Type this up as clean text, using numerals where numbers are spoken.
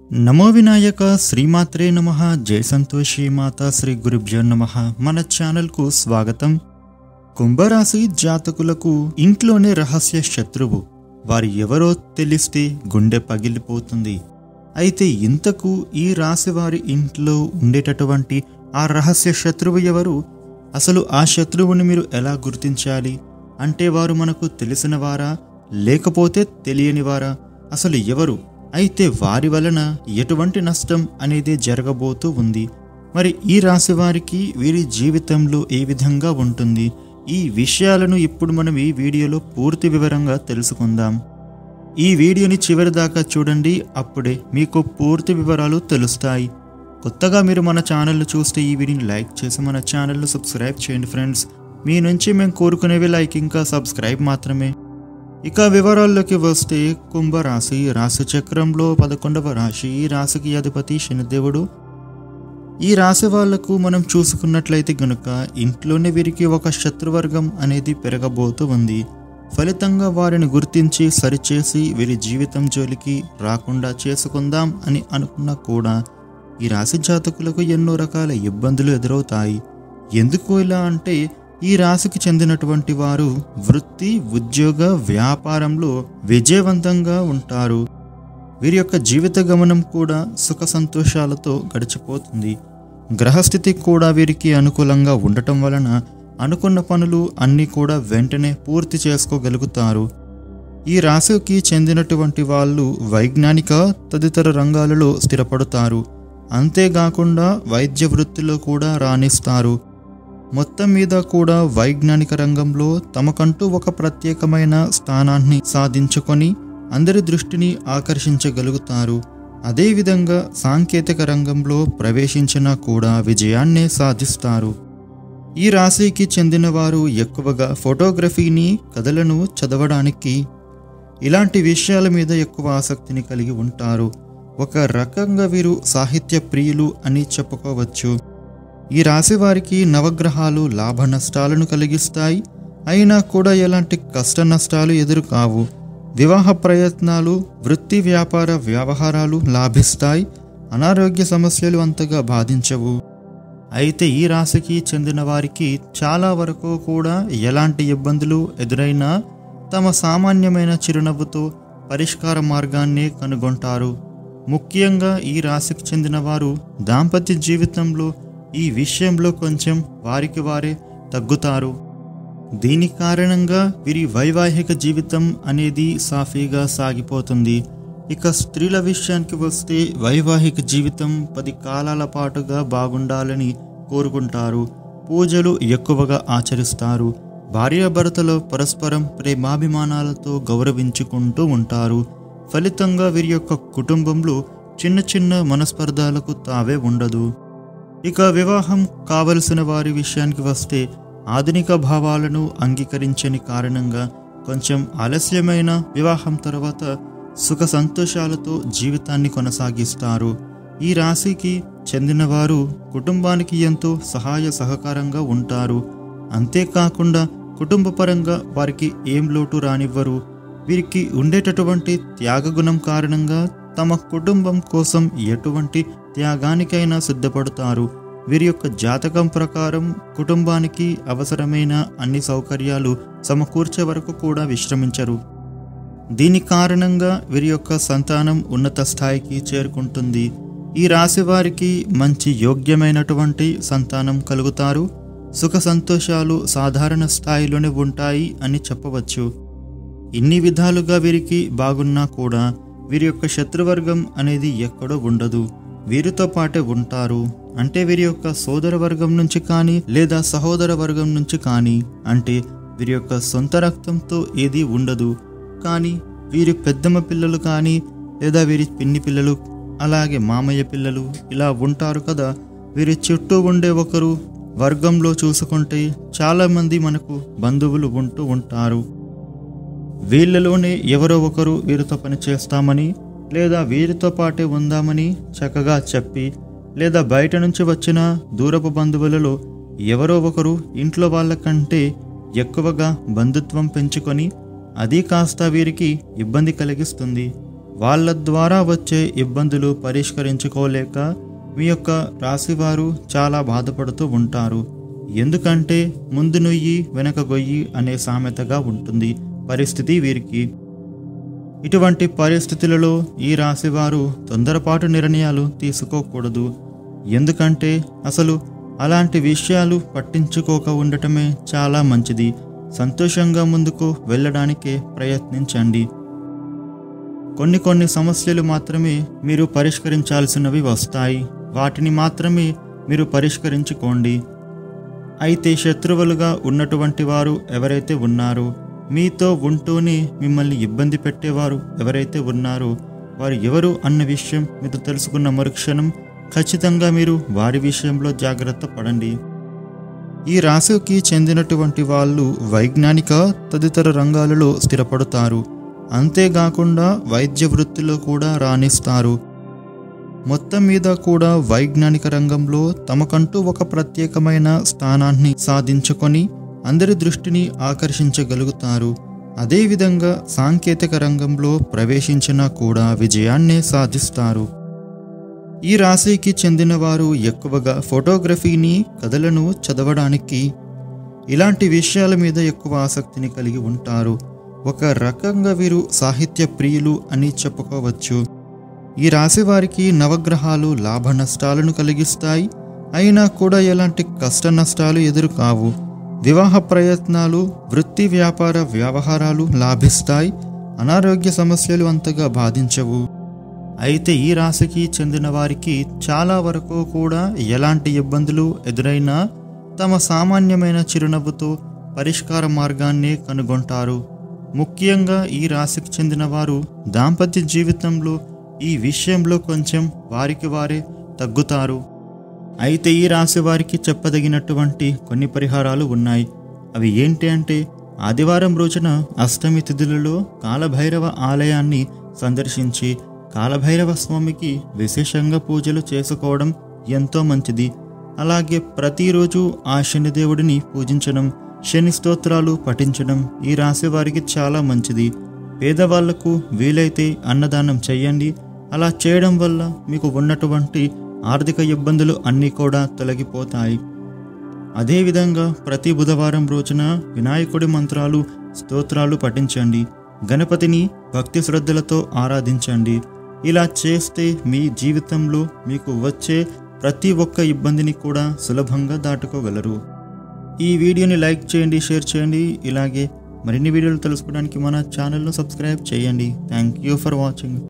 నమో వినాయక శ్రీమాత్రే నమః. జై సంతోషి మాతా శ్రీ గురుభ్యో నమః. మన ఛానల్కు స్వాగతం. కుంభరాశి జాతకులకు ఇంట్లోనే రహస్య శత్రువు. వారు ఎవరో తెలిస్తే గుండె పగిలిపోతుంది. అయితే ఇంతకు ఈ రాశి వారి ఇంట్లో ఉండేటటువంటి ఆ రహస్య శత్రువు ఎవరు? అసలు ఆ శత్రువుని మీరు ఎలా గుర్తించాలి? అంటే వారు మనకు తెలిసిన వారా లేకపోతే తెలియని వారా? అసలు ఎవరు? అయితే వారి వలన ఎటువంటి నష్టం అనేది జరగబోతూ ఉంది? మరి ఈ రాశి వారికి వీరి జీవితంలో ఏ విధంగా ఉంటుంది? ఈ విషయాలను ఇప్పుడు మనం ఈ వీడియోలో పూర్తి వివరంగా తెలుసుకుందాం. ఈ వీడియోని చివరి దాకా చూడండి, అప్పుడే మీకు పూర్తి వివరాలు తెలుస్తాయి. కొత్తగా మీరు మన ఛానల్ను చూస్తే ఈ వీడియోని లైక్ చేసి మన ఛానల్ను సబ్స్క్రైబ్ చేయండి ఫ్రెండ్స్. మీ నుంచి మేము కోరుకునేవి లైక్ ఇంకా సబ్స్క్రైబ్ మాత్రమే. ఇక వివరాల్లోకి వస్తే, కుంభరాశి రాశి చక్రంలో 11వ రాశి. ఈ రాశికి అధిపతి శనిదేవుడు. ఈ రాశి వాళ్లకు మనం చూసుకున్నట్లయితే గనుక ఇంట్లోనే వీరికి ఒక శత్రువర్గం అనేది పెరగబోతూ ఉంది. ఫలితంగా వారిని గుర్తించి సరిచేసి వీరి జీవితం జోలికి రాకుండా చేసుకుందాం అని అనుకున్నా కూడా ఈ రాశి జాతకులకు ఎన్నో రకాల ఇబ్బందులు ఎదురవుతాయి. ఎందుకు ఇలా అంటే, ఈ రాశికి చెందినటువంటి వారు వృత్తి, ఉద్యోగ, వ్యాపారంలో విజయవంతంగా ఉంటారు. వీరి యొక్క జీవిత గమనం కూడా సుఖ సంతోషాలతో గడిచిపోతుంది. గ్రహస్థితి కూడా వీరికి అనుకూలంగా ఉండటం వలన అనుకున్న పనులు అన్నీ కూడా వెంటనే పూర్తి చేసుకోగలుగుతారు. ఈ రాశికి చెందినటువంటి వాళ్ళు వైజ్ఞానిక తదితర రంగాలలో స్థిరపడతారు. అంతేకాకుండా వైద్య వృత్తిలో కూడా రాణిస్తారు. మొత్తం మీద కూడా వైజ్ఞానిక రంగంలో తమకంటూ ఒక ప్రత్యేకమైన స్థానాన్ని సాధించుకొని అందరి దృష్టిని ఆకర్షించగలుగుతారు. అదేవిధంగా సాంకేతిక రంగంలో ప్రవేశించినా కూడా విజయాన్నే సాధిస్తారు. ఈ రాశికి చెందిన వారు ఎక్కువగా ఫోటోగ్రఫీని, కథలను చదవడానికి, ఇలాంటి విషయాల మీద ఎక్కువ ఆసక్తిని కలిగి ఉంటారు. ఒక రకంగా వీరు సాహిత్య ప్రియులు అని చెప్పుకోవచ్చు. ఈ రాశి వారికి నవగ్రహాలు లాభ నష్టాలను కలిగిస్తాయి. అయినా కూడా ఎలాంటి కష్ట నష్టాలు ఎదురు కావు. వివాహ ప్రయత్నాలు, వృత్తి వ్యాపార వ్యవహారాలు లాభిస్తాయి. అనారోగ్య సమస్యలు అంతగా బాధించవు. అయితే ఈ రాశికి చెందిన వారికి చాలా వరకు కూడా ఎలాంటి ఇబ్బందులు ఎదురైనా తమ సామాన్యమైన చిరునవ్వుతో పరిష్కార మార్గాన్ని కనుగొంటారు. ముఖ్యంగా ఈ రాశికి చెందిన వారు దాంపత్య జీవితంలో ఈ విషయంలో కొంచెం వారికి వారే తగ్గుతారు. దీని కారణంగా వీరి వైవాహిక జీవితం అనేది సాఫీగా సాగిపోతుంది. ఇక స్త్రీల విషయానికి వస్తే, వైవాహిక జీవితం 10 కాలాల పాటుగా బాగుండాలని కోరుకుంటారు. పూజలు ఎక్కువగా ఆచరిస్తారు. భార్యాభర్తలు పరస్పరం ప్రేమాభిమానాలతో గౌరవించుకుంటూ ఉంటారు. ఫలితంగా వీరి యొక్క కుటుంబంలో చిన్న చిన్న మనస్పర్ధాలకు తావే ఉండదు. ఇక వివాహం కావలసిన వారి విషయానికి వస్తే, ఆధునిక భావాలను అంగీకరించని కారణంగా కొంచెం ఆలస్యమైన వివాహం తర్వాత సుఖ సంతోషాలతో జీవితాన్ని కొనసాగిస్తారు. ఈ రాశికి చెందినవారు కుటుంబానికి ఎంతో సహాయ సహకారంగా ఉంటారు. అంతేకాకుండా కుటుంబపరంగా వారికి ఏం లోటు రానివ్వరు. వీరికి ఉండేటటువంటి త్యాగగుణం కారణంగా తమ కుటుంబం కోసం ఎటువంటి త్యాగానికైనా సిద్ధపడతారు. వీరి యొక్క జాతకం ప్రకారం కుటుంబానికి అవసరమైన అన్ని సౌకర్యాలు సమకూర్చే వరకు కూడా విశ్రమించరు. దీని కారణంగా వీరి యొక్క సంతానం ఉన్నత స్థాయికి చేరుకుంటుంది. ఈ రాశి వారికి మంచి యోగ్యమైనటువంటి సంతానం కలుగుతారు. సుఖ సంతోషాలు సాధారణ స్థాయిలోనే ఉంటాయి అని చెప్పవచ్చు. ఇన్ని విధాలుగా వీరికి బాగున్నా కూడా వీరి యొక్క శత్రువర్గం అనేది ఎక్కడో ఉండదు. వీరితో పాటే ఉంటారు. అంటే వీరి యొక్క సోదర వర్గం నుంచి కానీ లేదా సహోదర వర్గం నుంచి కానీ, అంటే వీరి యొక్క సొంత రక్తంతో ఏది ఉండదు. కానీ వీరి పెద్దమ్మ పిల్లలు కానీ లేదా వీరి పిన్ని పిల్లలు, అలాగే మామయ్య పిల్లలు ఇలా ఉంటారు కదా. వీరి చుట్టూ ఉండే ఒకరు వర్గంలో చూసుకుంటే చాలామంది మనకు బంధువులు ఉంటూ ఉంటారు. వీళ్ళలోనే ఎవరో ఒకరు వీరితో పని చేస్తామని లేదా వీరితో పాటే ఉందామని చక్కగా చెప్పి, లేదా బయట నుంచి వచ్చిన దూరపు బంధువులలో ఎవరో ఒకరు ఇంట్లో వాళ్ళకంటే ఎక్కువగా బంధుత్వం పెంచుకొని అది కాస్త వీరికి ఇబ్బంది కలిగిస్తుంది. వాళ్ళ ద్వారా వచ్చే ఇబ్బందులు పరిష్కరించుకోలేక మీ యొక్క రాశివారు చాలా బాధపడుతూ ఉంటారు. ఎందుకంటే ముందు నుయ్యి వెనక గొయ్యి అనే సామెతగా ఉంటుంది పరిస్థితి వీరికి. ఇటువంటి పరిస్థితులలో ఈ రాశివారు తొందరపాటు నిర్ణయాలు తీసుకోకూడదు. ఎందుకంటే అసలు అలాంటి విషయాలు పట్టించుకోక ఉండటమే చాలా మంచిది. సంతోషంగా ముందుకు వెళ్ళడానికే ప్రయత్నించండి. కొన్ని సమస్యలు మాత్రమే మీరు పరిష్కరించాల్సినవి వస్తాయి. వాటిని మాత్రమే మీరు పరిష్కరించుకోండి. అయితే శత్రువులుగా ఉన్నటువంటి వారు ఎవరైతే ఉన్నారో, మీతో ఉంటూనే మిమ్మల్ని ఇబ్బంది పెట్టేవారు ఎవరైతే ఉన్నారో వారు ఎవరు అన్న విషయం మీరు తెలుసుకున్న మరుక్షణం ఖచ్చితంగా మీరు వారి విషయంలో జాగ్రత్త పడండి. ఈ రాశికి చెందినటువంటి వాళ్ళు వైజ్ఞానిక తదితర రంగాలలో స్థిరపడతారు. అంతేకాకుండా వైద్య వృత్తిలో కూడా రాణిస్తారు. మొత్తం మీద కూడా వైజ్ఞానిక రంగంలో తమకంటూ ఒక ప్రత్యేకమైన స్థానాన్ని సాధించుకొని అందరి దృష్టిని ఆకర్షించగలుగుతారు. అదేవిధంగా సాంకేతిక రంగంలో ప్రవేశించినా కూడా విజయాన్నే సాధిస్తారు. ఈ రాశికి చెందిన వారు ఎక్కువగా ఫోటోగ్రఫీని, కథలను చదవడానికి ఇలాంటి విషయాల మీద ఎక్కువ ఆసక్తిని కలిగి ఉంటారు. ఒక రకంగా వీరు సాహిత్య ప్రియులు అని చెప్పుకోవచ్చు. ఈ రాశి వారికి నవగ్రహాలు లాభ నష్టాలను కలిగిస్తాయి. అయినా కూడా ఎలాంటి కష్ట నష్టాలు ఎదురు కావు. వివాహ ప్రయత్నాలు, వృత్తి వ్యాపార వ్యవహారాలు లాభిస్తాయి. అనారోగ్య సమస్యలు అంతగా బాధించవు. అయితే ఈ రాశికి చెందిన వారికి చాలా వరకు కూడా ఎలాంటి ఇబ్బందులు ఎదురైనా తమ సామాన్యమైన చిరునవ్వుతో పరిష్కార మార్గాన్ని కనుగొంటారు. ముఖ్యంగా ఈ రాశికి చెందిన వారు దాంపత్య జీవితంలో ఈ విషయంలో కొంచెం వారికి వారే తగ్గుతారు. అయితే ఈ రాశి వారికి చెప్పదగినటువంటి కొన్ని పరిహారాలు ఉన్నాయి. అవి ఏంటి అంటే, ఆదివారం రోజున అష్టమి తిథులలో కాలభైరవ ఆలయాన్ని సందర్శించి కాలభైరవ స్వామికి విశేషంగా పూజలు చేసుకోవడం ఎంతో మంచిది. అలాగే ప్రతిరోజు ఆ శనిదేవుడిని పూజించడం, శని స్తోత్రాలు పఠించడం ఈ రాశి వారికి చాలా మంచిది. పేదవాళ్లకు వీలైతే అన్నదానం చేయండి. అలా చేయడం వల్ల మీకు ఉన్నటువంటి ఆర్థిక ఇబ్బందులు అన్నీ కూడా తొలగిపోతాయి. అదేవిధంగా ప్రతి బుధవారం రోజున వినాయకుడి మంత్రాలు, స్తోత్రాలు పఠించండి. గణపతిని భక్తి శ్రద్ధలతో ఆరాధించండి. ఇలా చేస్తే మీ జీవితంలో మీకు వచ్చే ప్రతి ఒక్క ఇబ్బందిని కూడా సులభంగా దాటుకోగలరు. ఈ వీడియోని లైక్ చేయండి, షేర్ చేయండి. ఇలాగే మరిన్ని వీడియోలు తెలుసుకోవడానికి మన ఛానల్ను సబ్స్క్రైబ్ చేయండి. Thank you for watching.